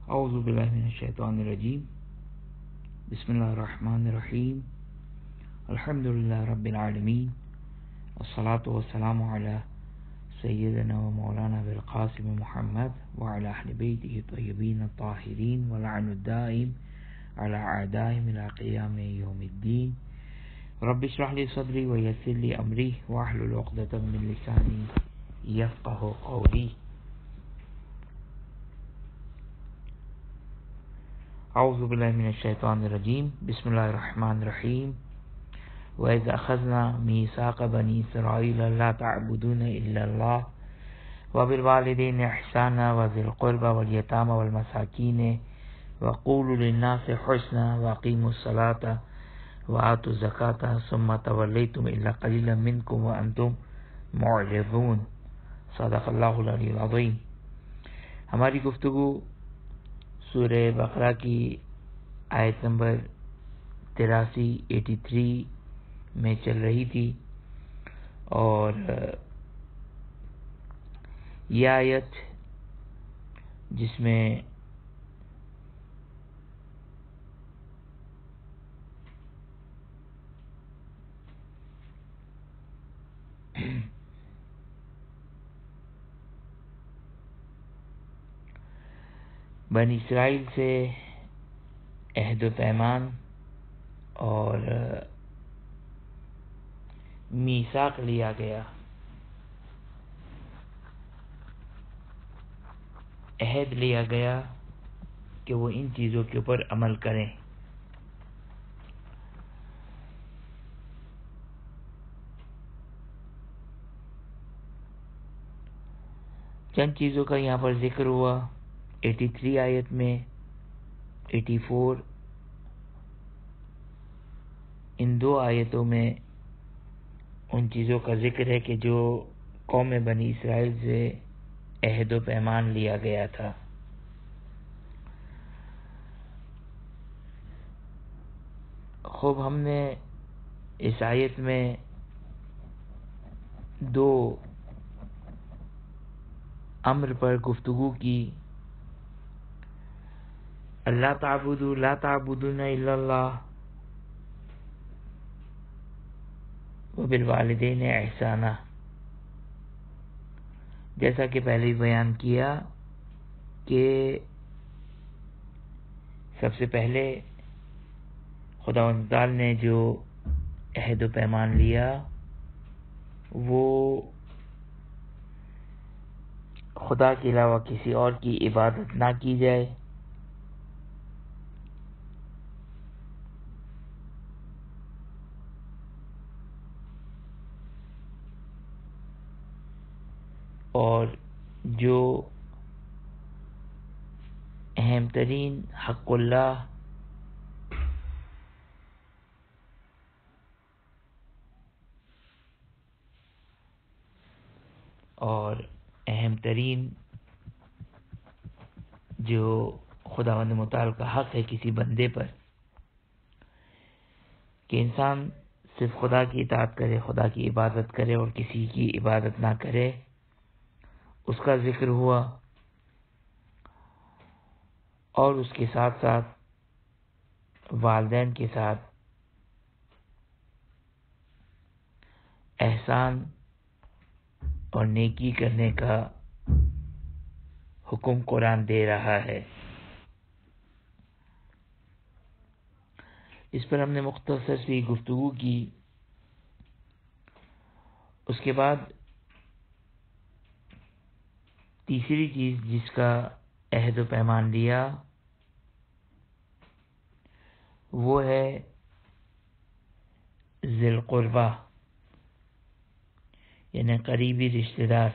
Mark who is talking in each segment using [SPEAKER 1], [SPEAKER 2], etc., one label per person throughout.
[SPEAKER 1] اعوذ باللہ من الشیطان الرجیم بسم اللہ الرحمن الرحیم الحمدللہ رب العالمین والصلاة والسلام علی سیدنا و مولانا بالقاسم محمد وعلی اہل بیتہ الطیبین الطاہرین ولعن الدائم علی اعدائهم الى قیام یوم الدین رب اشرح لی صدری ویسر لی امری واحلل عقدۃ من لسانی یفقهوا قولی. اعوذ باللہ من الشیطان الرجیم بسم اللہ الرحمن الرحیم وَإِذْ أَخَذْنَا مِيثَاقَ بَنِي إِسْرَائِيلَ لَا تَعْبُدُونَ إِلَّا اللَّهَ وَبِالْوَالِدَيْنِ إِحْسَانًا وَذِي الْقُرْبَى وَالْيَتَامَى وَالْمَسَاكِينِ وَقُولُوا لِلنَّاسِ حُسْنًا وَأَقِيمُوا الصَّلَاةَ وَآتُوا الزَّكَاةَ ثُمَّ تَوَلَّيْتُمْ إِلَّا قَلِيلًا مِّنكُمْ وَأَنتُم مُّعْرِضُونَ. صدق اللہ العلی العظیم. ہماری گفتگو سورہ بقرہ کی آیت نمبر 83 میں چل رہی تھی، اور یہ آیت جس میں بنی اسرائیل سے عہد و پیمان اور میثاق لیا گیا، عہد لیا گیا کہ وہ ان چیزوں کے اوپر عمل کریں. چند چیزوں کا یہاں پر ذکر ہوا 83 آیت میں، 84 ان دو آیتوں میں ان چیزوں کا ذکر ہے کہ جو قوم بنی اسرائیل سے عہد و پیمان لیا گیا تھا. خوب ہم نے اس آیت میں دو امر پر گفتگو کی. لا تعبدون الا اللہ وبالوالدین احسانا. جیسا کہ پہلے ہی بیان کیا کہ سب سے پہلے خداوند تعالی نے جو عہد و پیمان لیا وہ خدا کے علاوہ کسی اور کی عبادت نہ کی جائے، اور جو اہم ترین حق اللہ اور اہم ترین جو خداوند متعال کا حق ہے کسی بندے پر، کہ انسان صرف خدا کی اطاعت کرے، خدا کی عبادت کرے اور کسی کی عبادت نہ کرے، اس کا ذکر ہوا. اور اس کے ساتھ ساتھ والدین کے ساتھ احسان اور نیکی کرنے کا حکم قرآن دے رہا ہے. اس پر ہم نے مختصر سی گفتگو کی. اس کے بعد تیسری چیز جس کا عہد و پیمان لیا وہ ہے ذی القربہ، یعنی قریبی رشتہ دار،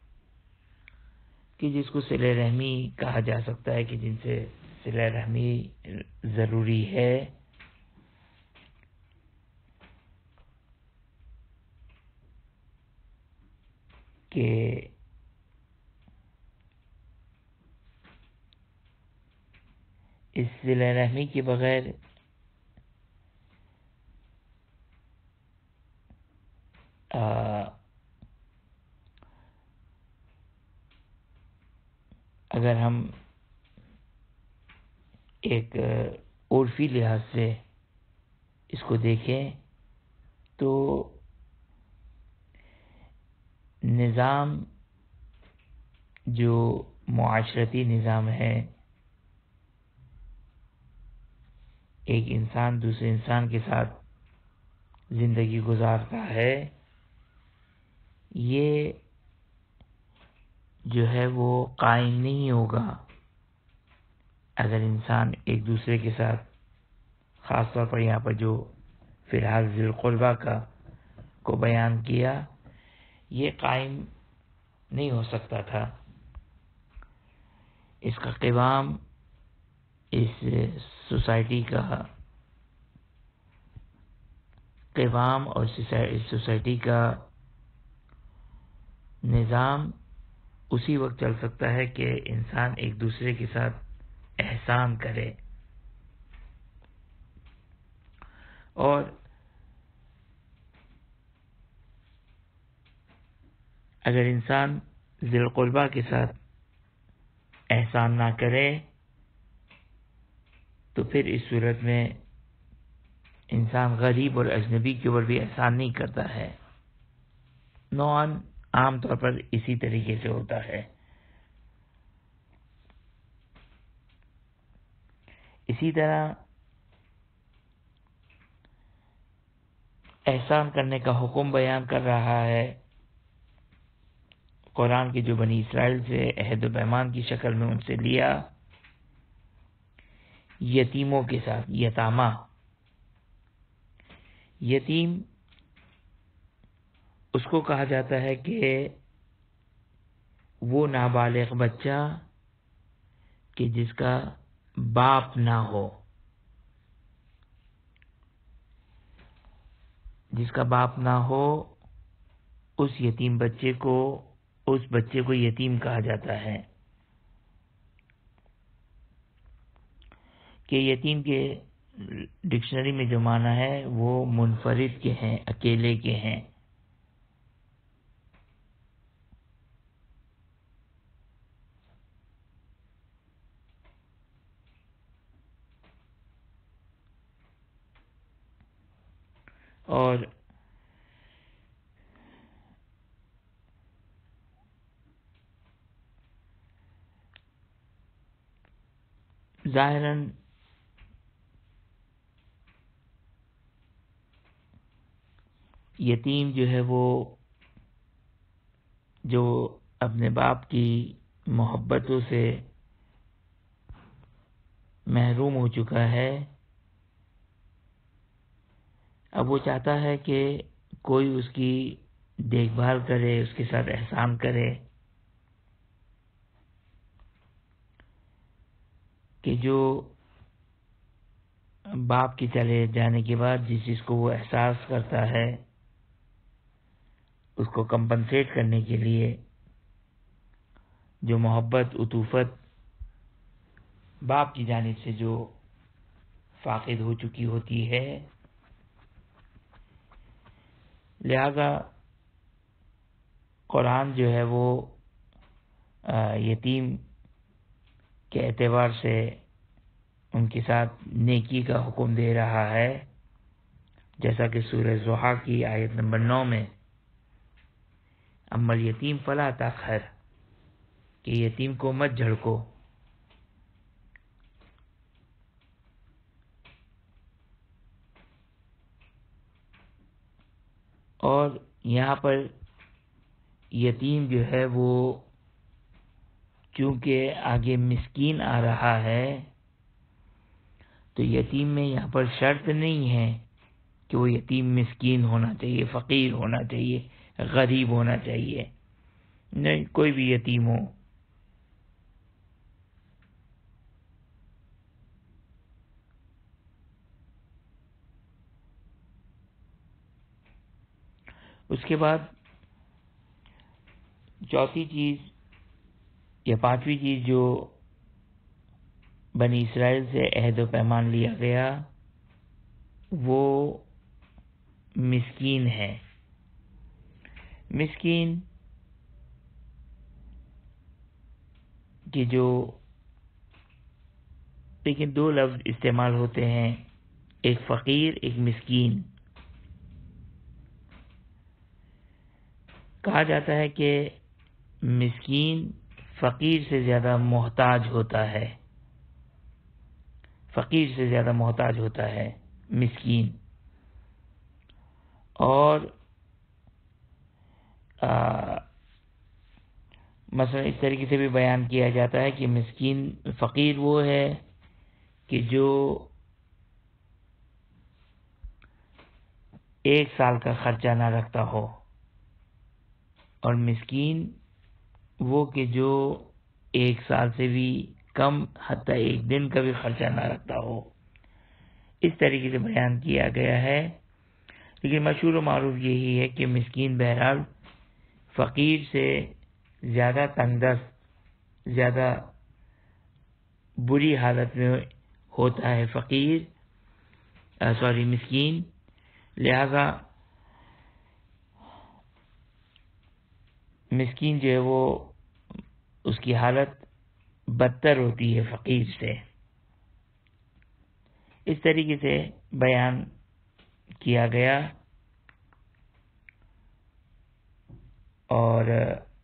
[SPEAKER 1] کہ جس کو صلہ رحمی کہا جا سکتا ہے، کہ جن سے صلہ رحمی ضروری ہے. کہ اس صلہ رحمی کے بغیر اگر ہم ایک عرفی لحاظ سے اس کو دیکھیں تو نظام جو معاشرتی نظام ہے، ایک انسان دوسرے انسان کے ساتھ زندگی گزارتا ہے، یہ جو ہے وہ قائم نہیں ہوگا اگر انسان ایک دوسرے کے ساتھ، خاص طور پر یہاں پر جو فی الحال ذی القربہ کو بیان کیا، یہ قائم نہیں ہو سکتا تھا۔ اس کا قوام اس سوسائٹی کا قوام اور سوسائٹی کا نظام اسی وقت چل سکتا ہے کہ انسان ایک دوسرے کے ساتھ احسان کرے، اور اگر انسان ذی القربہ کے ساتھ احسان نہ کرے تو پھر اس صورت میں انسان غریب اور اجنبی کے اوپر بھی احسان نہیں کرتا ہے۔ نوعاً عام طور پر اسی طریقے سے ہوتا ہے۔ اسی طرح احسان کرنے کا حکم بیان کر رہا ہے قرآن کی جو بنی اسرائیل سے عہد و پیمان کی شکل میں ان سے لیا، یتیموں کے ساتھ، یتامہ، یتیم اس کو کہا جاتا ہے کہ وہ نابالغ بچہ کہ جس کا باپ نہ ہو، جس کا باپ نہ ہو، اس یتیم بچے کو یتیم کہا جاتا ہے۔ کہ یتیم کے ڈکشنری میں جو معنی ہے وہ منفرد کے ہیں، اکیلے کے ہیں۔ اور ظاہراً یتیم جو ہے وہ جو اپنے باپ کی محبتوں سے محروم ہو چکا ہے، اب وہ چاہتا ہے کہ کوئی اس کی دیکھ بھال کرے، اس کے ساتھ احسان کرے، کہ جو باپ کے چلے جانے کے بعد جس چیز کو وہ احساس کرتا ہے اس کو کمپنسیٹ کرنے کے لیے جو محبت، عطوفت باپ کی جانب سے جو فاقد ہو چکی ہوتی ہے، لہذا قرآن جو ہے وہ یتیم کے اعتبار سے ان کے ساتھ نیکی کا حکم دے رہا ہے، جیسا کہ سورہ ضحیٰ کی آیت نمبر 9 میں اما الیتیم فلا تقہر، کہ یتیم کو مت جھڑکو۔ اور یہاں پر یتیم جو ہے وہ چونکہ آگے مسکین آ رہا ہے تو یتیم میں یہاں پر شرط نہیں ہے کہ وہ یتیم مسکین ہونا چاہیے، فقیر ہونا چاہیے، غریب ہونا چاہیے، نہیں، کوئی بھی یتیم ہو۔ اس کے بعد چوتھی چیز یا پانچویں چیز جو بنی اسرائیل سے عہد و پیمان لیا گیا وہ مسکین ہے۔ مسکین کہ جو لیکن دو لفظ استعمال ہوتے ہیں، ایک فقیر ایک مسکین. کہا جاتا ہے کہ مسکین فقیر سے زیادہ محتاج ہوتا ہے، فقیر سے زیادہ محتاج ہوتا ہے مسکین. اور مثلا اس طریقے سے بھی بیان کیا جاتا ہے کہ مسکین فقیر وہ ہے کہ جو ایک سال کا خرچہ نہ رکھتا ہو، اور مسکین وہ کہ جو ایک سال سے بھی کم حتیٰ ایک دن کا بھی خرچہ نہ رکھتا ہو. اس طریقے سے بیان کیا گیا ہے. لیکن مشہور و معروف یہی ہے کہ مسکین بہرحال فقیر سے زیادہ تنگ دست، زیادہ بری حالت میں ہوتا ہے مسکین. لہذا مسکین جو ہے وہ اس کی حالت بدتر ہوتی ہے فقیر سے. اس طریقے سے بیان کیا گیا. اور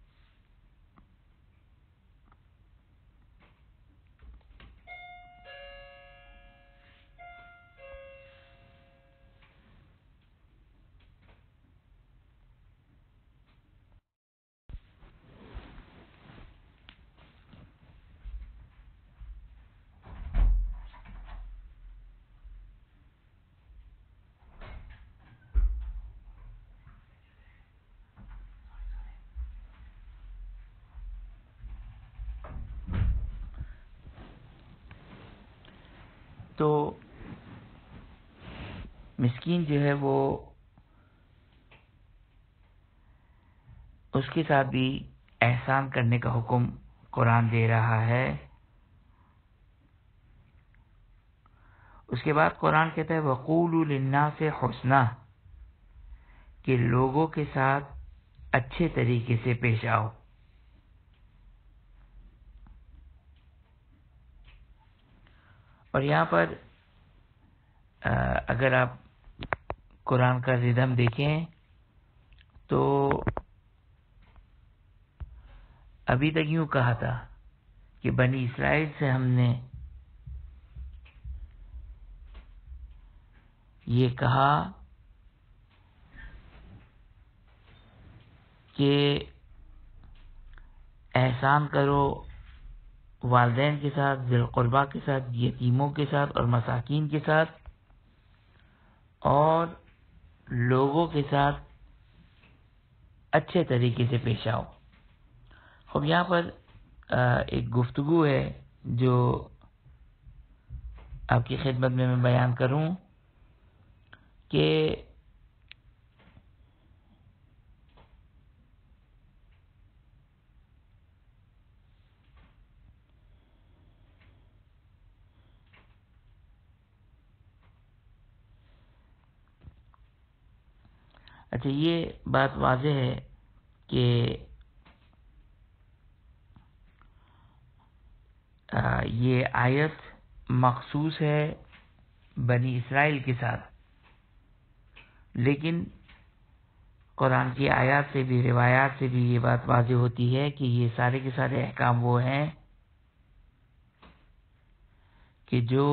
[SPEAKER 1] تو مسکین جو ہے وہ اس کے ساتھ بھی احسان کرنے کا حکم قرآن دے رہا ہے. اس کے بعد قرآن کہتا ہے وَقُولُوا لِلنَّاسِ حُسْنًا، کہ لوگوں کے ساتھ اچھے طریقے سے پیش آؤ. اور یہاں پر اگر آپ قرآن کا ردھم دیکھیں تو ابھی تک یوں کہا تھا کہ بنی اسرائیل سے ہم نے یہ کہا کہ احسان کرو والدین کے ساتھ، ذی القربہ کے ساتھ، یتیموں کے ساتھ اور مساکین کے ساتھ، اور لوگوں کے ساتھ اچھے طریقے سے پیش آؤ. اب یہاں پر ایک گفتگو ہے جو آپ کی خدمت میں بیان کروں کہ اچھا یہ بات واضح ہے کہ یہ آیت مخصوص ہے بنی اسرائیل کے ساتھ، لیکن قرآن کی آیات سے بھی، روایات سے بھی یہ بات واضح ہوتی ہے کہ یہ سارے کے سارے احکام وہ ہیں کہ جو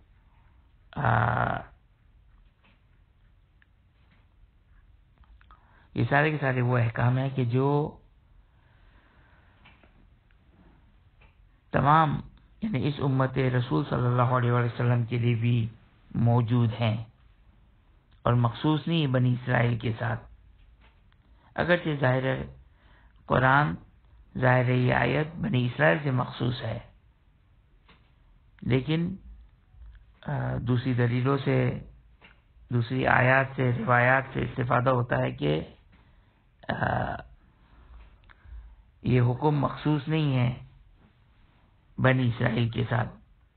[SPEAKER 1] یہ سارے کے سارے وہ احکام ہیں کہ جو تمام یعنی اس امت رسول صلی اللہ علیہ وسلم کے لیے بھی موجود ہیں اور مخصوص نہیں بنی اسرائیل کے ساتھ. اگرچہ ظاہر ہے قرآن، ظاہر ہے یہ آیت بنی اسرائیل سے مخصوص ہے، لیکن دوسری دلیلوں سے، دوسری آیات سے، روایات سے استفادہ ہوتا ہے کہ یہ حکم مخصوص نہیں ہے بنی اسرائیل کے ساتھ.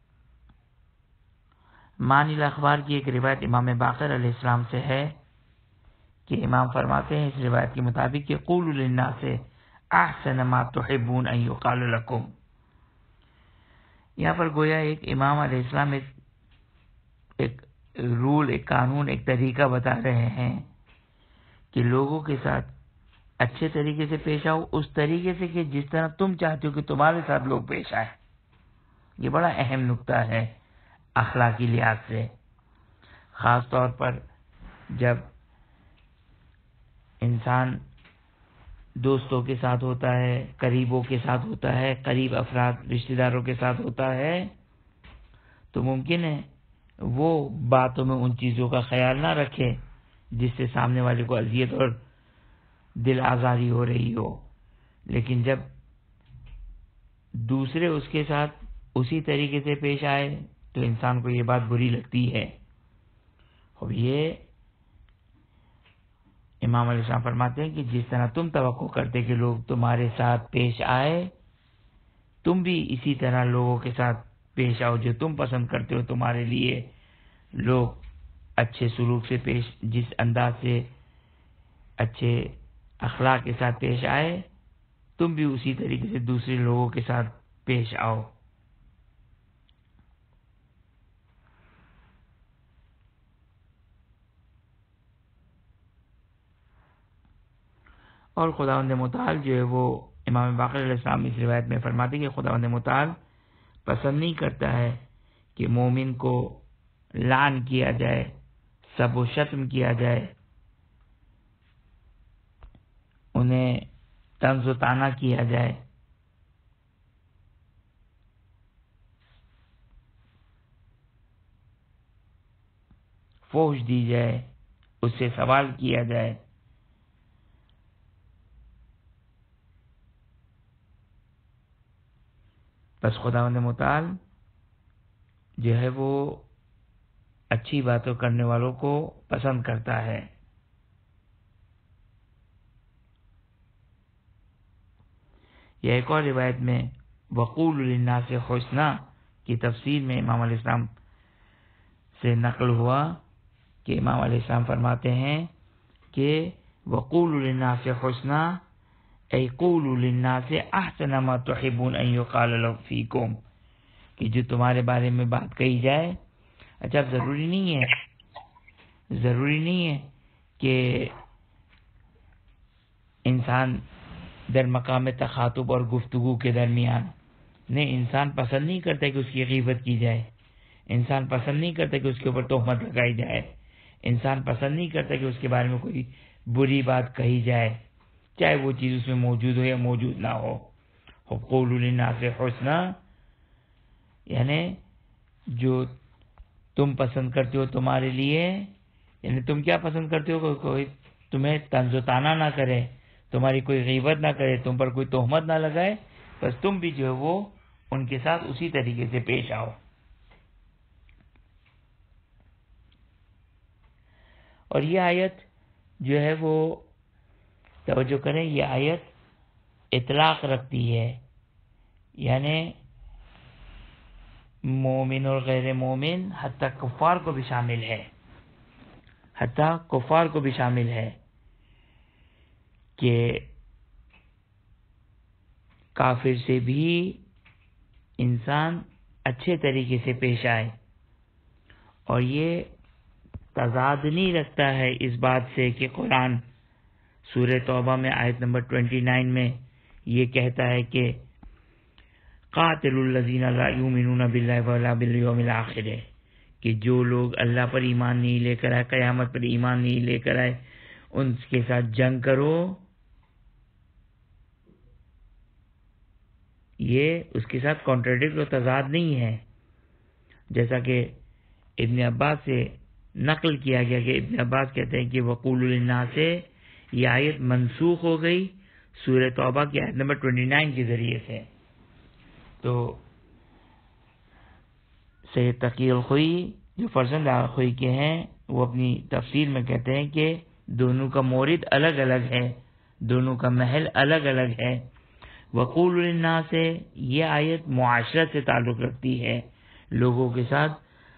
[SPEAKER 1] معنی الاخبار کی ایک روایت امام باقر علیہ السلام سے ہے کہ امام فرماتے ہیں اس روایت کے مطابق کہ قولوا للناس احسن ما تحبون ان يقال لكم، یہاں پر گویا ایک امام علیہ السلام ایک رول، ایک قانون، ایک طریقہ بتا رہے ہیں کہ لوگوں کے ساتھ اچھے طریقے سے پیش آؤ، اس طریقے سے کہ جس طرح تم چاہتے ہو کہ تمہارے ساتھ لوگ پیش آئے. یہ بڑا اہم نقطہ ہے اخلاقی لحاظ سے، خاص طور پر جب انسان دوستوں کے ساتھ ہوتا ہے، قریبوں کے ساتھ ہوتا ہے، قریب افراد رشتہ داروں کے ساتھ ہوتا ہے، تو ممکن ہے وہ باتوں میں ان چیزوں کا خیال نہ رکھے جس سے سامنے والے کو اذیت اور دل آزاری ہو رہی ہو، لیکن جب دوسرے اس کے ساتھ اسی طریقے سے پیش آئے تو انسان کو یہ بات بری لگتی ہے. اور یہ امام علیہ السلام فرماتے ہیں کہ جس طرح تم توقع کرتے کہ لوگ تمہارے ساتھ پیش آئے، تم بھی اسی طرح لوگوں کے ساتھ پیش آؤ جو تم پسند کرتے ہو تمہارے لیے لوگ اچھے سلوک سے جس انداز سے اچھے اخلاق کے ساتھ پیش آئے، تم بھی اسی طریقے سے دوسرے لوگوں کے ساتھ پیش آؤ. اور خداوند متعال جو ہے وہ امام باقر علیہ السلام اس روایت میں فرماتے ہیں کہ خداوند متعال پسند نہیں کرتا ہے کہ مومن کو لعن کیا جائے، سب و شتم کیا جائے، انہیں طنز و طعنہ کیا جائے، فحش دی جائے، اس سے سوال کیا جائے. بس خداوند متعال جو ہے وہ اچھی باتوں کرنے والوں کو پسند کرتا ہے. یہ ایک اور روایت میں وقول للناس حسنا کی تفسیر میں امام علیہ السلام سے نقل ہوا کہ امام علیہ السلام فرماتے ہیں کہ وقول للناس حسنا ای قولوا للناس احسن ما تحبون ان يقال لكم فيكم، کہ جو تمہارے بارے میں بات کہی جائے. اچھا، ضروری نہیں ہے کہ انسان در مقام تخاطب اور گفتگو کے درمیان نہیں، انسان پسند نہیں کرتا کہ اس کی غیبت کی جائے، انسان پسند نہیں کرتا کہ اس کے اوپر تہمت لگائی جائے، انسان پسند نہیں کرتا کہ اس کے بارے میں کوئی بری بات کہی جائے، چاہے وہ چیز اس میں موجود ہو یا موجود نہ ہو. قولوا للناس حسنا یعنی جو تم پسند کرتے ہو تمہارے لیے، یعنی تم کیا پسند کرتے ہو؟ کوئی تمہیں طنز و طعنہ نہ کرے، تمہاری کوئی غیبت نہ کرے، تم پر کوئی تہمت نہ لگائے، بس تم بھی جو ہے وہ ان کے ساتھ اسی طریقے سے پیش آؤ. اور یہ آیت جو ہے وہ توجہ کریں، یہ آیت اطلاق رکھتی ہے، یعنی مومن اور غیر مومن حتی کفار کو بھی شامل ہے، کہ کافر سے بھی انسان اچھے طریقے سے پیش آئے. اور یہ تضاد نہیں رکھتا ہے اس بات سے کہ قرآن سورہ توبہ میں آیت نمبر 29 میں یہ کہتا ہے کہ قاتل الذین لا یؤمنون باللہ ولا بالیوم الآخر، کہ جو لوگ اللہ پر ایمان نہیں لے کر آئے، قیامت پر ایمان نہیں لے کر آئے، ان کے ساتھ جنگ کرو. یہ اس کے ساتھ کانٹراڈکٹ و تضاد نہیں ہے، جیسا کہ ابن عباس سے نقل کیا گیا کہ ابن عباس کہتے ہیں کہ وقول للناس سے یہ آیت منسوخ ہو گئی سورہ توبہ کی آیت نمبر 29 کے ذریعے سے. تو سید تقی الخوئی جو فرزند خوئی کے ہیں وہ اپنی تفسیر میں کہتے ہیں کہ دونوں کا مورد الگ الگ ہے، دونوں کا محل الگ الگ ہے. وقول للناس سے یہ آیت معاشرت سے تعلق رکھتی ہے، لوگوں کے ساتھ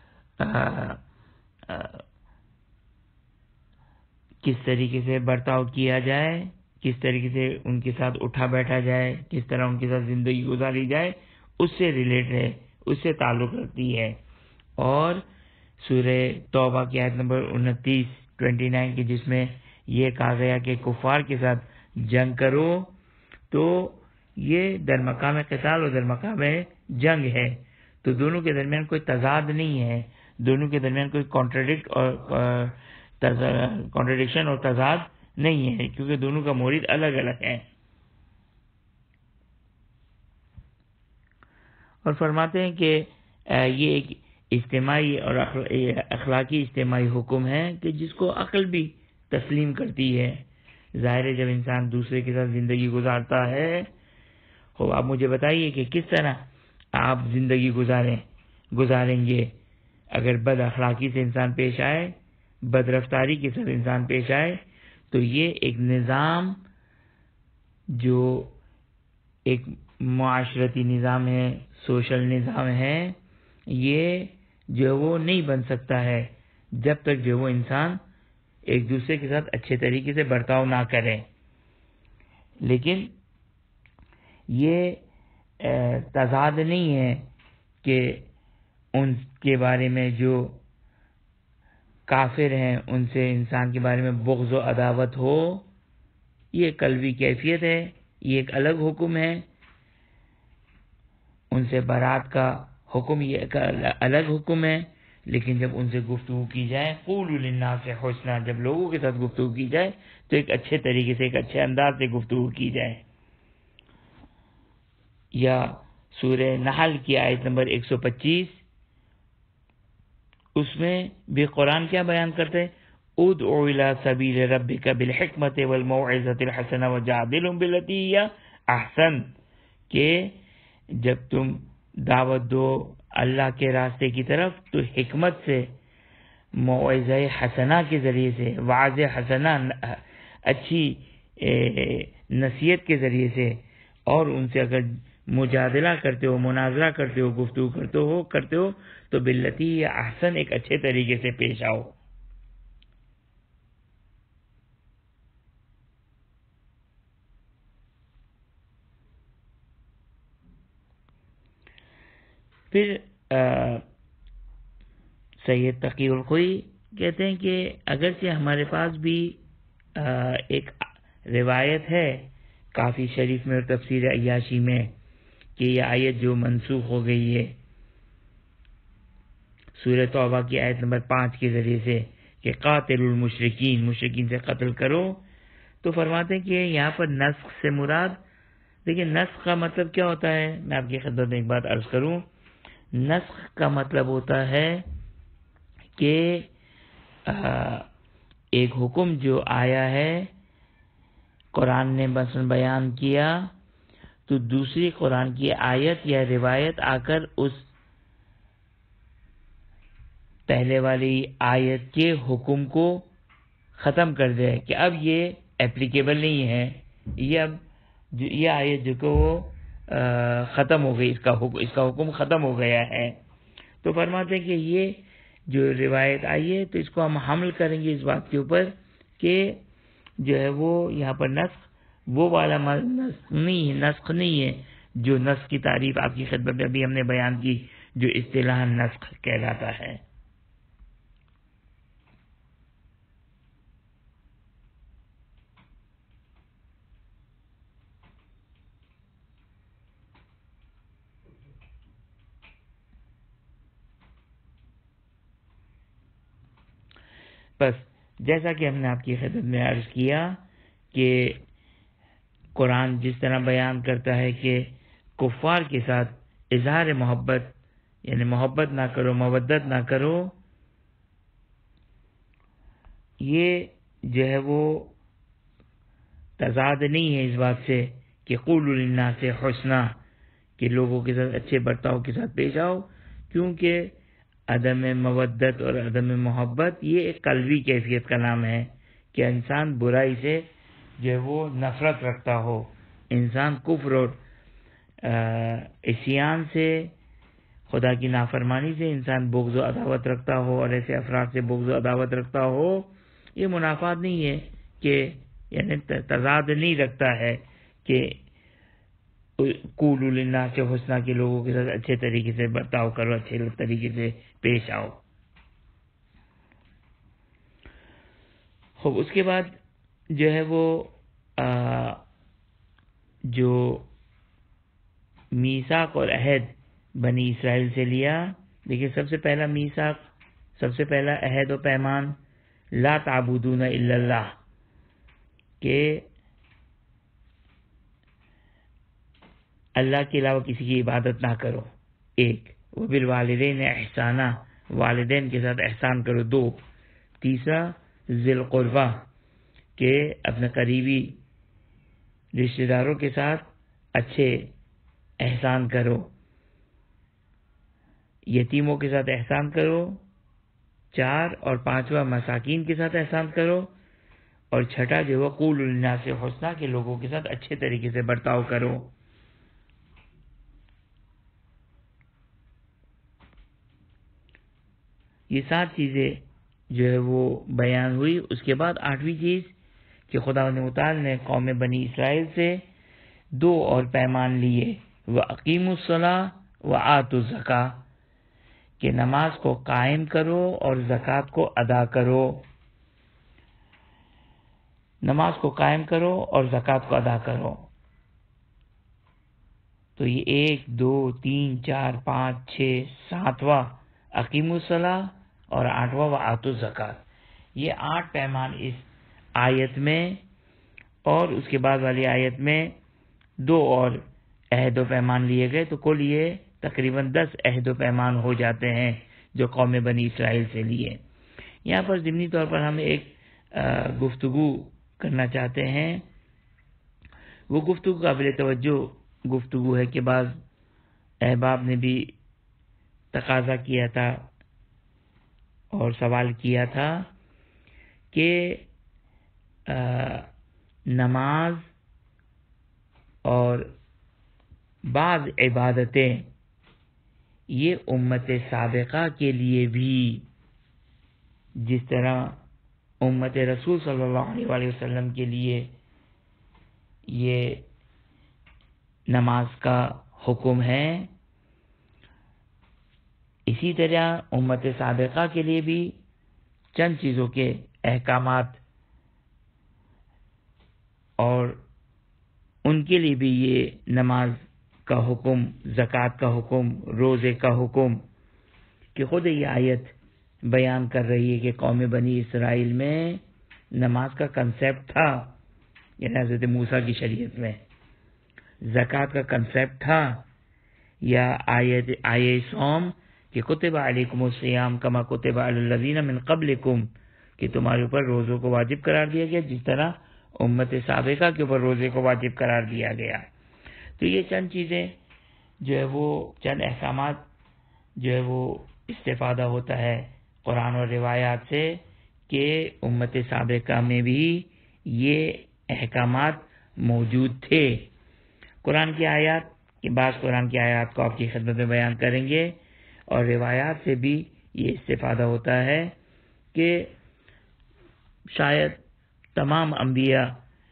[SPEAKER 1] کس طریقے سے برتاؤ کیا جائے، کس طریقے سے ان کے ساتھ اٹھا بیٹھا جائے، کس طرح ان کے ساتھ زندگی گزاری جائے، اس سے ریلیٹ ہے، اس سے تعلق رکھتی ہے. اور سورہ توبہ کی آیت نمبر 29 کی جس میں یہ کہا گیا کہ کفار کے ساتھ جنگ کرو، تو یہ در مقام قتال اور در مقام جنگ ہے، تو دونوں کے درمیان کوئی تضاد نہیں ہے، دونوں کے درمیان کوئی کانٹرڈکشن اور تضاد نہیں ہے، کیونکہ دونوں کا مورد الگ الگ ہے. اور فرماتے ہیں کہ یہ ایک اجتماعی اور اخلاقی اجتماعی حکم ہے کہ جس کو عقل بھی تسلیم کرتی ہے. ظاہر ہے جب انسان دوسرے کے ساتھ زندگی گزارتا ہے، تو آپ مجھے بتائیے کہ کس طرح آپ زندگی گزاریں گے. اگر بد اخلاقی سے انسان پیش آئے، بد رفتاری کے ساتھ انسان پیش آئے، تو یہ ایک نظام جو ایک معاشرتی نظام ہے، سوشل نظام ہے، یہ جو وہ نہیں بن سکتا ہے جب تک جو وہ انسان ایک دوسرے کے ساتھ اچھے طریقے سے برتاؤ نہ کرے. لیکن یہ تضاد نہیں ہے کہ ان کے بارے میں جو کافر ہیں ان سے انسان کے بارے میں بغض و عداوت ہو. یہ قلبی کیفیت ہے، یہ ایک الگ حکم ہے. ان سے برات کا حکم یہ ایک الگ حکم ہے. لیکن جب ان سے گفتگو کی جائے، قولوا للناس حسنا، جب لوگوں کے ساتھ گفتگو کی جائے تو ایک اچھے طریقے سے، ایک اچھے انداز سے گفتگو کی جائے. یا سورہ نحل کی آیت نمبر 125، اس میں بھی قرآن کیا بیان کرتے ہیں؟ ادعو الی سبیل ربک بالحکمت والموعظۃ الحسنہ وجادلہم بالتی ہی احسن، کہ جب تم دعوت دو اللہ کے راستے کی طرف تو حکمت سے، موعظہ حسنہ کے ذریعے سے، وعظ حسنہ اچھی نصیحت کے ذریعے سے، اور ان سے اگر مجادلہ کرتے ہو، مناظرہ کرتے ہو، گفتگو کرتے ہو تو باللتی یا احسن، ایک اچھے طریقے سے پیش آؤ. پھر سید تقی الخوئی کہتے ہیں کہ اگرچہ ہمارے پاس بھی ایک روایت ہے کافی شریف میں اور تفسیر عیاشی میں کہ یہ آیت جو منسوخ ہو گئی ہے سورہ توبہ کی آیت نمبر 5 کے ذریعے سے کہ قاتل المشرکین، مشرکین سے قتل کرو، تو فرماتے ہیں کہ یہاں پر نسخ سے مراد، لیکن نسخ کا مطلب کیا ہوتا ہے؟ میں آپ کی خدمت میں ایک بات عرض کروں. نسخ کا مطلب ہوتا ہے کہ ایک حکم جو آیا ہے قرآن نے مثلا بیان کیا، تو دوسری قرآن کی آیت یا روایت آ کر اس پہلے والی آیت کے حکم کو ختم کر دے کہ اب یہ ایپلیکیبل نہیں ہے، یہ آیت جو کہ وہ ختم ہو گئی، اس کا حکم ختم ہو گیا ہے. تو فرماتے ہیں کہ یہ جو روایت آئی ہے تو اس کو ہم حمل کریں گے اس بات کے اوپر کہ جو ہے وہ یہاں پر نسخ وہ والا نسخ نہیں ہے جو نسخ کی تعریف آپ کی خدمت میں ابھی ہم نے بیان کی، جو اصطلاح نسخ کہلاتا ہے. بس جیسا کہ ہم نے آپ کی خدمت میں عرض کیا کہ قرآن جس طرح بیان کرتا ہے کہ کفار کے ساتھ اظہار محبت، یعنی محبت نہ کرو، مودت نہ کرو، یہ جو ہے وہ تضاد نہیں ہے اس بات سے کہ قولوا للناس حسنا، کہ لوگوں کے ساتھ اچھے برتاؤ کے ساتھ پیش آؤ، کیونکہ عدم مودت اور عدم محبت یہ ایک قلبی کیفیت کا نام ہے کہ انسان برائی سے جو ہے وہ نفرت رکھتا ہو، انسان کفر اور عصیان سے، خدا کی نافرمانی سے انسان بغض و عداوت رکھتا ہو اور ایسے افراد سے بغض و عداوت رکھتا ہو. یہ منافات نہیں ہے کہ یعنی تضاد نہیں رکھتا ہے کہ قولوا للناس حسنا کے لوگوں کے ساتھ اچھے طریقے سے برتاؤ کرو، اچھے طریقے سے پیش آؤ. خوب اس کے بعد جو ہے وہ جو میثاق اور عہد بنی اسرائیل سے لیا، دیکھیے سب سے پہلا میثاق، سب سے پہلا عہد و پیمان لا تعبدون الا اللہ، کہ اللہ کے علاوہ کسی کی عبادت نہ کرو. ایک وبالوالدین احسانا، والدین کے ساتھ احسان کرو. دو تیسرا ذی القربہ، کہ اپنے قریبی رشتہ داروں کے ساتھ اچھے احسان کرو. یتیموں کے ساتھ احسان کرو. چار اور پانچواں مساکین کے ساتھ احسان کرو. اور چھٹا جو ہے قولوا للناس حسنا، کے لوگوں کے ساتھ اچھے طریقے سے برتاؤ کرو. یہ 7 چیزیں جو ہے وہ بیان ہوئی. اس کے بعد 8ویں چیز کہ خداوند متعال نے قوم بنی اسرائیل سے 2 اور پیمان لیے، وَأَقِیمُوا الصَّلَاةَ وَآتُوا الزَّکَاةَ، کہ نماز کو قائم کرو اور زکوٰۃ کو ادا کرو. نماز کو قائم کرو اور زکوٰۃ کو ادا کرو. تو یہ 1 2 3 4 5 6 7واں اقیموا الصلاۃ اور 8واں وآتوا الزکاۃ. یہ 8 پیمان اس آیت میں اور اس کے بعد والی آیت میں 2 اور عہد و پیمان لیے گئے. تو کل یہ تقریباً 10 عہد و پیمان ہو جاتے ہیں جو قوم بنی اسرائیل سے لیے. یہاں پر ضمنی طور پر ہم ایک گفتگو کرنا چاہتے ہیں. وہ گفتگو قابل توجہ گفتگو ہے کہ بعض احباب نے بھی تقاضا کیا تھا اور سوال کیا تھا کہ نماز اور بعض عبادتیں یہ امت سابقہ کے لیے بھی جس طرح امت رسول صلی اللہ علیہ وسلم کے لیے یہ نماز کا حکم ہے، اسی طرح امت سابقہ کے لیے بھی چند چیزوں کے احکامات اور ان کے لیے بھی یہ نماز کا حکم، زکوٰۃ کا حکم، روزے کا حکم، کہ خود یہ آیت بیان کر رہی ہے کہ قوم بنی اسرائیل میں نماز کا کنسیپٹ تھا، یعنی حضرت موسیٰ کی شریعت میں زکوٰۃ کا کنسیپٹ تھا، یا آیہ صوم کہ کتب علیکم الصیام کما کتب علی الذین من قبلکم، کہ تمہارے اوپر روزوں کو واجب قرار دیا گیا جس طرح امت سابقہ کے اوپر روزے کو واجب قرار دیا گیا. تو یہ چند چیزیں جو ہے وہ چند احکامات جو ہے وہ استفادہ ہوتا ہے قرآن اور روایات سے کہ امت سابقہ میں بھی یہ احکامات موجود تھے. قرآن کی آیات کے بعض قرآن کی آیات کو آپ کی خدمت میں بیان کریں گے، اور روایات سے بھی یہ استفادہ ہوتا ہے کہ شاید تمام انبیاء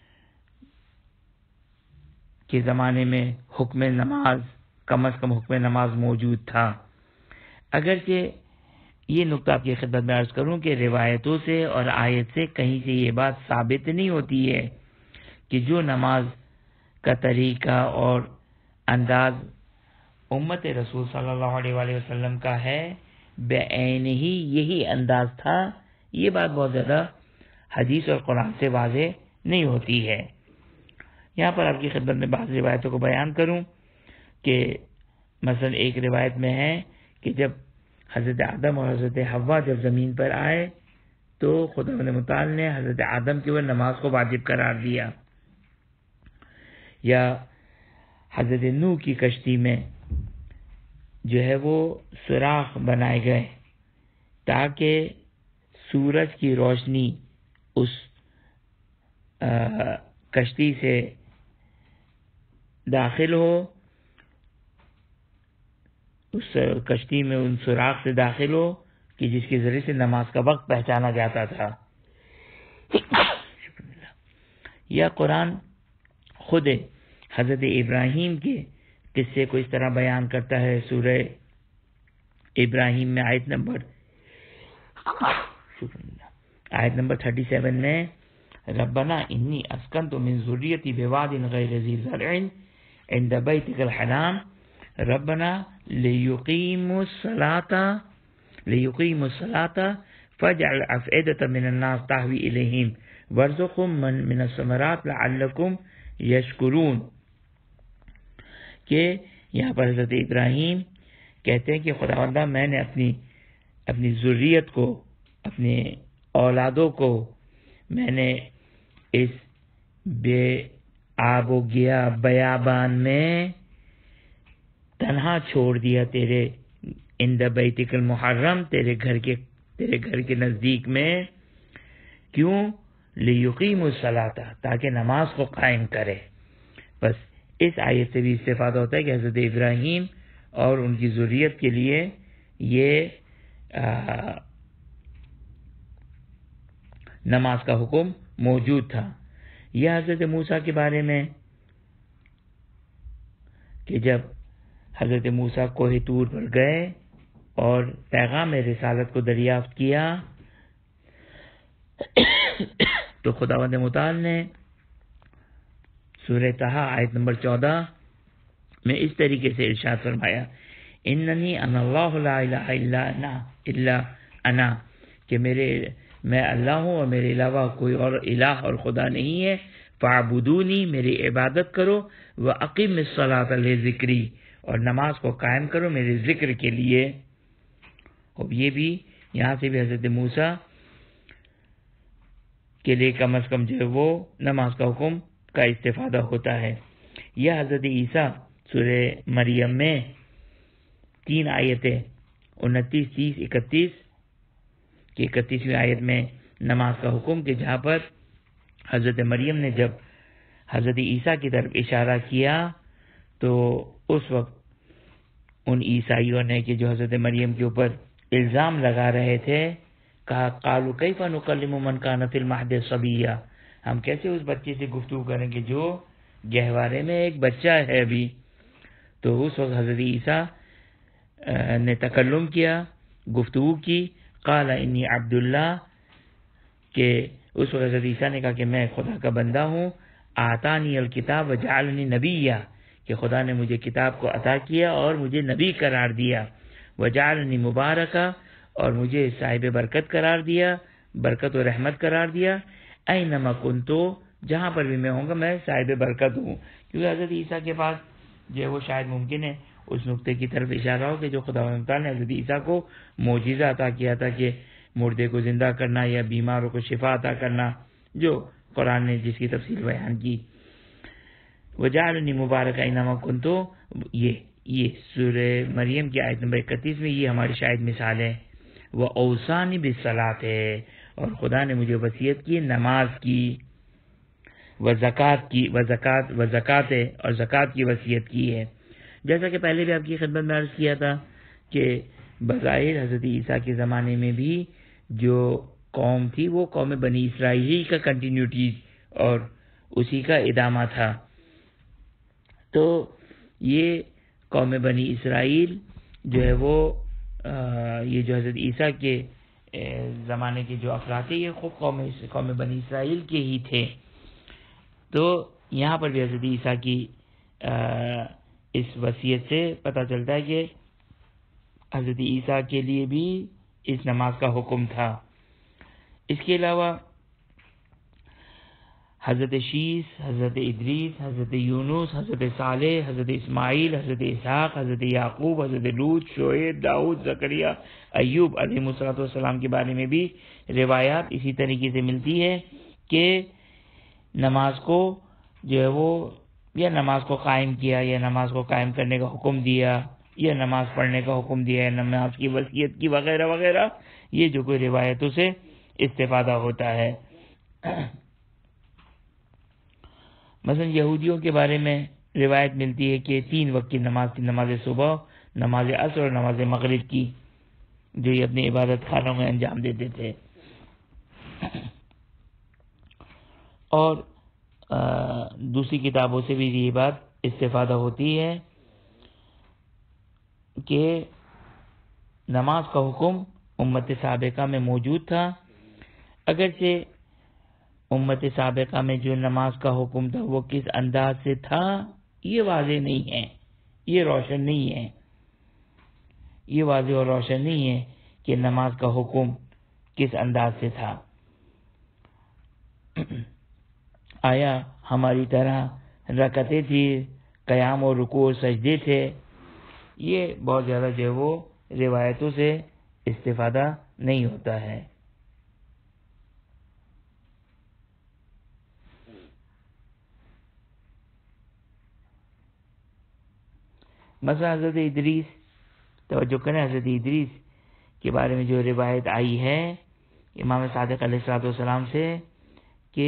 [SPEAKER 1] کے زمانے میں حکم نماز، کم از کم حکم نماز موجود تھا. اگرچہ یہ نقطہ آپ کی خدمت میں عرض کروں کہ روایتوں سے اور آیت سے کہیں سے یہ بات ثابت نہیں ہوتی ہے کہ جو نماز کا طریقہ اور انداز امت رسول صلی اللہ علیہ وآلہ وسلم کا ہے بعین ہی یہی انداز تھا. یہ بات بہت زیادہ حدیث اور قرآن سے واضح نہیں ہوتی ہے. یہاں پر آپ کی خدمت میں بعض روایتوں کو بیان کروں کہ مثلا ایک روایت میں ہے کہ جب حضرت آدم اور حضرت حوا جب زمین پر آئے تو خداوند متعال نے حضرت آدم کے اوپر نماز کو واجب قرار دیا. یا حضرت نوح کی کشتی میں جو ہے وہ سوراخ بنائے گئے تاکہ سورج کی روشنی اس کشتی سے داخل ہو، اس کشتی میں ان سوراخ سے داخل ہو کہ جس کے ذریعے سے نماز کا وقت پہچانا جاتا تھا. یا قرآن خود حضرت ابراہیم کے قصے کو اس طرح بیان کرتا ہے سورہ ابراہیم میں آیت نمبر 37 میں ربنا انی اسکنت من ذریتی بواد غیر ذی زرع عند بیتک الحرام ربنا لیقیموا الصلاة فاجعل افئدة من الناس تهوی الیہم وارزقهم من الثمرات لعلکم یشکرون. کہ یہاں پر حضرت ابراہیم کہتے ہیں کہ خداوندہ میں نے اپنی ذریت کو، اپنے اولادوں کو میں نے اس بے آب و گیا بیابان میں تنہا چھوڑ دیا تیرے عند بیتک المحرم، تیرے گھر کے نزدیک میں. کیوں؟ لیقیموا الصلاۃ، تاکہ نماز کو قائم کرے. بس اس آیت سے بھی استفادہ ہوتا ہے کہ حضرت ابراہیم اور ان کی ذریت کے لیے یہ نماز کا حکم موجود تھا. یہ حضرت موسیٰ کے بارے میں کہ جب حضرت موسیٰ کوہ طور پر گئے اور پیغام رسالت کو دریافت کیا تو خداوند متعال نے سورہ طٰہٰ آیت نمبر 14 میں اس طریقے سے ارشاد فرمایا اننی انا اللہ لا الہ الا انا، کہ میں اللہ ہوں اور میرے علاوہ کوئی اور الہ اور خدا نہیں ہے. فاعبدونی، میری عبادت کرو. واقم الصلاۃ لذکری، اور نماز کو قائم کرو میرے ذکر کے لیے. اور یہ بھی یہاں سے بھی حضرت موسیٰ کے لیے کم از کم جو ہے وہ نماز کا حکم کا استفادہ ہوتا ہے. یہ حضرت عیسیٰ سورہ مریم میں 3 آیتیں 29، 30، 31 کی 31ویں آیت میں نماز کا حکم، کہ جہاں پر حضرت مریم نے جب حضرت عیسیٰ کی طرف اشارہ کیا تو اس وقت ان عیسائیوں نے کہ جو حضرت مریم کے اوپر الزام لگا رہے تھے کہا قالوا کیف نکلم من کان فی المہد صبیا، ہم کیسے اس بچے سے گفتگو کریں گے جو گہوارے میں ایک بچہ ہے ابھی. تو اس وقت حضرت عیسیٰ نے تکلم کیا، گفتگو کی. قال انی عبداللہ، کہ اس وقت حضرت عیسیٰ نے کہا کہ میں خدا کا بندہ ہوں. آتانی الکتاب وجعلنی نبیا، کہ خدا نے مجھے کتاب کو عطا کیا اور مجھے نبی قرار دیا. وجعلنی مبارکہ، اور مجھے صاحب برکت قرار دیا، برکت و رحمت قرار دیا. اینما کنتو، جہاں پر بھی میں ہوں گا میں صاحب برکت ہوں. کیونکہ حضرت عیسیٰ کے پاس جو ہے وہ شاید ممکن ہے اس نقطے کی طرف اشارہ ہو کہ جو خدا تعالیٰ نے حضرت عیسیٰ کو معجزہ عطا کیا تھا کہ مردے کو زندہ کرنا یا بیماروں کو شفا عطا کرنا، جو قرآن نے جس کی تفصیل بیان کی. وجعلنی مبارک اینما کنتو، یہ سورہ مریم کی آیت نمبر 31 میں یہ ہماری شاید مثال ہے. وَأَوْصَانِي بِالصَّلَاةِ، اور خدا نے مجھے وصیت کی نماز کی. وزکات کی، وزکات اور زکات کی وصیت کی ہے. جیسا کہ پہلے بھی آپ کی خدمت میں عرض کیا تھا کہ بظاہر حضرت عیسیٰ کے زمانے میں بھی جو قوم تھی وہ قوم بنی اسرائیل کا کنٹینیوٹی اور اسی کا ادامہ تھا. تو یہ قوم بنی اسرائیل جو ہے وہ یہ جو حضرت عیسیٰ کے زمانے کے جو افراد تھے یہ خود قوم بنی اسرائیل کے ہی تھے. تو یہاں پر بھی حضرت عیسیٰ کی اس وصیت سے پتہ چلتا ہے کہ حضرت عیسیٰ کے لیے بھی اس نماز کا حکم تھا. اس کے علاوہ حضرت شیس، حضرت ادریس، حضرت یونس، حضرت صالح، حضرت اسماعیل، حضرت اسحاق، حضرت یعقوب، حضرت لوط، شعیب، داؤد، زکریا، ایوب علیہ السلام کے بارے میں بھی روایات اسی طریقے سے ملتی ہے کہ نماز کو جو ہے وہ یا نماز کو قائم کیا یا نماز کو قائم کرنے کا حکم دیا یا نماز پڑھنے کا حکم دیا یا نماز کی وصیت کی وغیرہ وغیرہ، یہ جو کوئی روایتوں سے استفادہ ہوتا ہے. مثلا یہودیوں کے بارے میں روایت ملتی ہے کہ 3 وقت کی نماز تھی، نماز صبح، نماز عصر اور نماز مغرب کی، جو یہ اپنی عبادت خانوں میں انجام دیتے تھے. اور دوسری کتابوں سے بھی یہ بات استفادہ ہوتی ہے کہ نماز کا حکم امت سابقہ میں موجود تھا، اگرچہ امت سابقہ میں جو نماز کا حکم تھا وہ کس انداز سے تھا یہ واضح نہیں ہے، یہ روشن نہیں ہے، یہ واضح اور روشن نہیں ہے کہ نماز کا حکم کس انداز سے تھا۔ آیا ہماری طرح رکعتیں تھی، قیام اور رکوع اور سجدے تھے؟ یہ بہت زیادہ جو ہے وہ روایتوں سے استفادہ نہیں ہوتا ہے۔ مثلا حضرت ادریس، توجہ کریں، حضرت ادریس کے بارے میں جو روایت آئی ہے امام صادق علیہ السلام سے کہ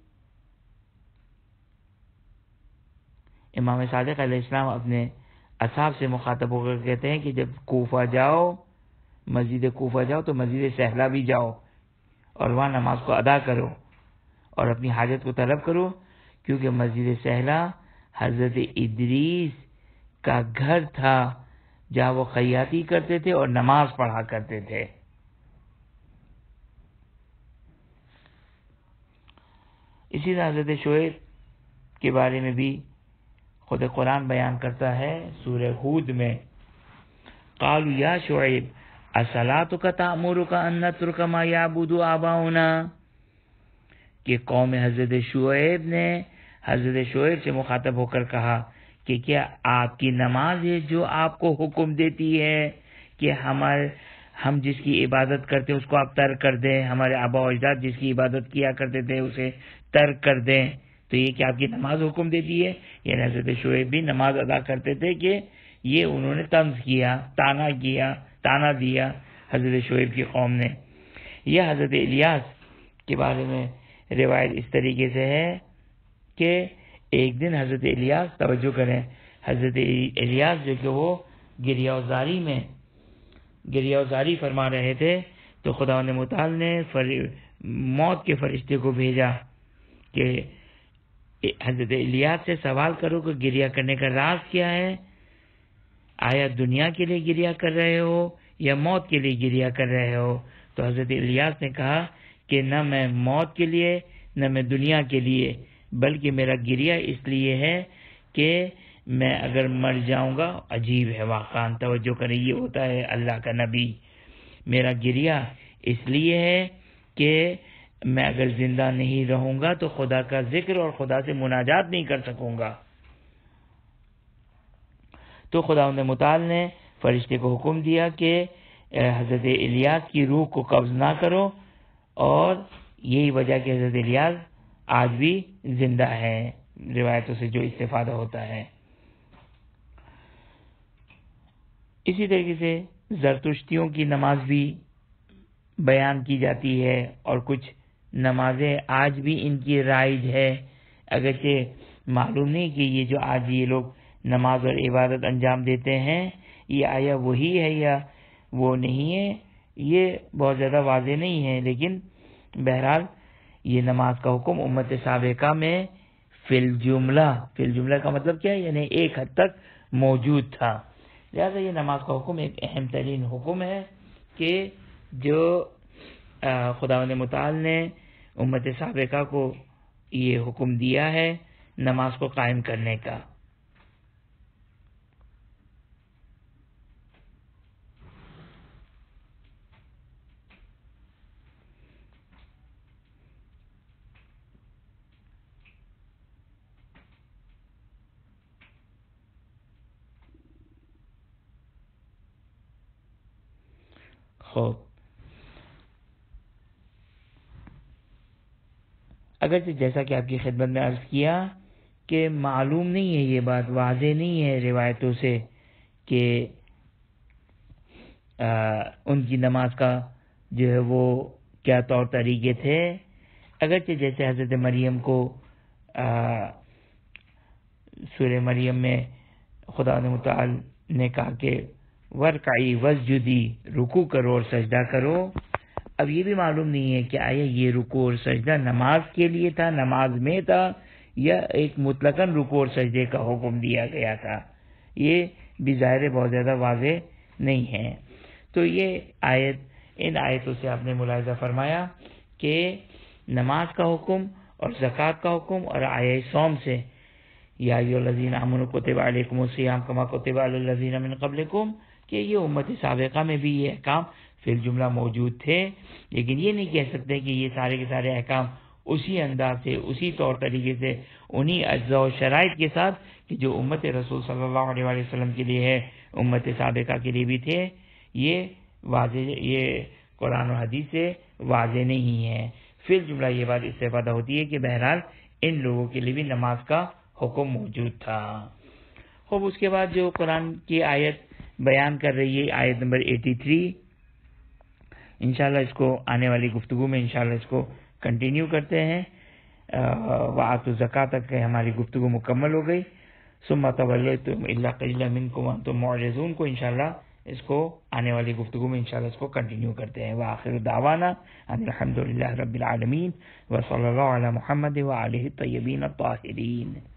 [SPEAKER 1] امام صادق علیہ السلام اپنے اصحاب سے مخاطب ہو کر کہتے ہیں کہ جب کوفہ جاؤ، مسجد کوفہ جاؤ تو مسجد سہلا بھی جاؤ اور وہاں نماز کو ادا کرو اور اپنی حاجت کو طلب کرو، کیونکہ مسجد سہلا حضرت ادریس کا گھر تھا جہاں وہ خیاطی کرتے تھے اور نماز پڑھا کرتے تھے۔ اسی طرح حضرت شعیب کے بارے میں بھی خود قرآن بیان کرتا ہے سورہ ہود میں، قالوا یا شعیب اصلاتک تأمرک ان نترک ما یعبد آباؤنا، کہ قوم حضرت شعیب نے حضرت شعیب سے مخاطب ہو کر کہا کہ کیا آپ کی نماز ہے جو آپ کو حکم دیتی ہے کہ ہم جس کی عبادت کرتے ہیں اس کو آپ ترک کر دیں، ہمارے آبا و اجداد جس کی عبادت کیا کرتے تھے اسے ترک کر دیں، تو یہ کہ آپ کی نماز حکم دیتی ہے؟ یعنی حضرت شعیب بھی نماز ادا کرتے تھے کہ یہ انہوں نے طنز کیا، تانا دیا حضرت شعیب کی قوم نے۔ یہ حضرت الیاس کے بارے میں روایت اس طریقے سے ہے کہ ایک دن حضرت الیاس، توجہ کریں، حضرت الیاس جو کہ وہ گریہ و زاری فرما رہے تھے تو خداوند متعال نے موت کے فرشتے کو بھیجا کہ حضرت الیاس سے سوال کرو کہ گریہ کرنے کا راز کیا ہے، آیا دنیا کے لیے گریہ کر رہے ہو یا موت کے لیے گریہ کر رہے ہو؟ تو حضرت الیاس نے کہا کہ نہ میں موت کے لیے نہ میں دنیا کے لیے، بلکہ میرا گریہ اس لیے ہے کہ میں اگر مر جاؤں گا، عجیب ہے واقعا، توجہ کریں، یہ ہوتا ہے اللہ کا نبی، میرا گریہ اس لیے ہے کہ میں اگر زندہ نہیں رہوں گا تو خدا کا ذکر اور خدا سے مناجات نہیں کر سکوں گا۔ تو خداوند متعال نے فرشتے کو حکم دیا کہ حضرت الیاس کی روح کو قبض نہ کرو، اور یہی وجہ کہ حضرت الیاس آج بھی زندہ ہے، روایتوں سے جو استفادہ ہوتا ہے۔ اسی طریقے سے زرتشتیوں کی نماز بھی بیان کی جاتی ہے، اور کچھ نمازیں آج بھی ان کی رائج ہے، اگرچہ معلوم نہیں کہ یہ جو آج یہ لوگ نماز اور عبادت انجام دیتے ہیں یہ آیا وہی ہے یا وہ نہیں ہے، یہ بہت زیادہ واضح نہیں ہے، لیکن بہرحال یہ نماز کا حکم امت سابقہ میں فی الجملہ کا مطلب کیا ہے، یعنی ایک حد تک موجود تھا، لہذا یہ نماز کا حکم ایک اہم ترین حکم ہے کہ جو خداوند متعال نے امت سابقہ کو یہ حکم دیا ہے نماز کو قائم کرنے کا۔ خوب، اگرچہ جیسا کہ آپ کی خدمت میں عرض کیا کہ معلوم نہیں ہے، یہ بات واضح نہیں ہے روایتوں سے کہ ان کی نماز کا جو ہے وہ کیا طور طریقے تھے، اگرچہ جیسے حضرت مریم کو سورہ مریم میں خدا متعال نے کہا کہ ورکعی وسجدی، رکوع کرو اور سجدہ کرو، اب یہ بھی معلوم نہیں ہے کہ آیا یہ رکوع اور سجدہ نماز کے لیے تھا، نماز میں تھا، یا ایک مطلقاً رکوع اور سجدے کا حکم دیا گیا تھا، یہ بھی ظاہر بہت زیادہ واضح نہیں ہے۔ تو یہ آیت، ان آیتوں سے آپ نے ملاحظہ فرمایا کہ نماز کا حکم اور زکوٰۃ کا حکم اور آیہ صوم سے، یا ایھا الذین آمنوا کتب علیکم الصیام کما کتب علی الذین من قبلکم، کہ یہ امت سابقہ میں بھی یہ احکام فی الجملہ موجود تھے، لیکن یہ نہیں کہہ سکتے کہ یہ سارے کے سارے احکام اسی انداز سے، اسی طور طریقے سے، انہی اجزاء و شرائط کے ساتھ کہ جو امت رسول صلی اللہ علیہ وآلہ وسلم کے لیے ہے، امت سابقہ کے لیے بھی تھے، یہ واضح، یہ قرآن و حدیث سے واضح نہیں ہے۔ فی الجملہ یہ بات استفادہ ہوتی ہے کہ بہرحال ان لوگوں کے لیے بھی نماز کا حکم موجود تھا۔ خوب، اس کے بعد جو قرآن کی آیت بیان کر رہی ہے، آیت نمبر 83، انشاءاللہ اس کو آنے والی گفتگو میں انشاءاللہ اس کو کنٹینیو کرتے ہیں۔ وآتوا الزکاۃ تک ہماری گفتگو مکمل ہو گئی۔ ثم تولیتم الا قلیلا منکم وانتم معرضون کو انشاءاللہ اس کو آنے والی گفتگو میں انشاءاللہ اس کو کنٹینیو کرتے ہیں۔ وآخر دعوانا ان الحمد للہ رب العالمین وصلی اللہ علی محمد وآلہ الطیبین الطاہرین۔